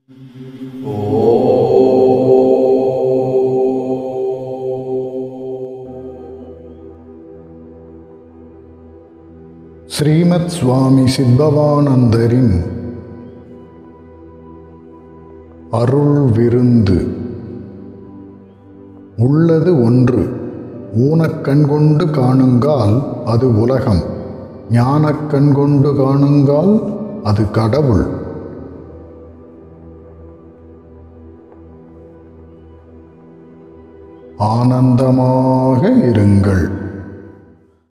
ஸ்ரீமத் சுவாமி சித்பவானந்தரின் அருள் விருந்து. உள்ளது ஒன்று, ஊனக்கண்கொண்டு காணுங்கால் அது உலகம், ஞானக்கண்கொண்டு காணுங்கால் அது கடவுள். ஆனந்தமாக இருங்கள்.